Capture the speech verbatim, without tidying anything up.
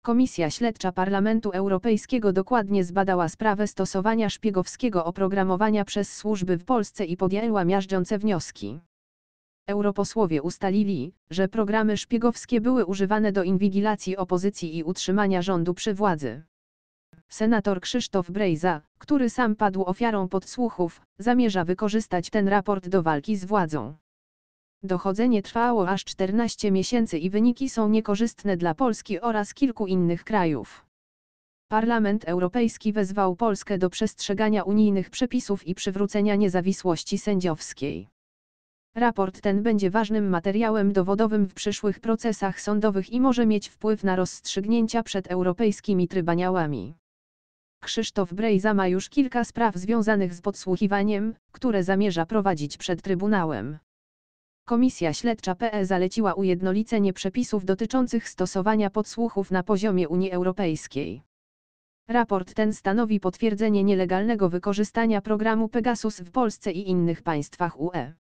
Komisja Śledcza Parlamentu Europejskiego dokładnie zbadała sprawę stosowania szpiegowskiego oprogramowania przez służby w Polsce i podjęła miażdżące wnioski. Europosłowie ustalili, że programy szpiegowskie były używane do inwigilacji opozycji i utrzymania rządu przy władzy. Senator Krzysztof Brejza, który sam padł ofiarą podsłuchów, zamierza wykorzystać ten raport do walki z władzą. Dochodzenie trwało aż czternaście miesięcy i wyniki są niekorzystne dla Polski oraz kilku innych krajów. Parlament Europejski wezwał Polskę do przestrzegania unijnych przepisów i przywrócenia niezawisłości sędziowskiej. Raport ten będzie ważnym materiałem dowodowym w przyszłych procesach sądowych i może mieć wpływ na rozstrzygnięcia przed europejskimi trybunałami. Krzysztof Brejza ma już kilka spraw związanych z podsłuchiwaniem, które zamierza prowadzić przed Trybunałem. Komisja Śledcza P E zaleciła ujednolicenie przepisów dotyczących stosowania podsłuchów na poziomie Unii Europejskiej. Raport ten stanowi potwierdzenie nielegalnego wykorzystania programu Pegasus w Polsce i innych państwach U E.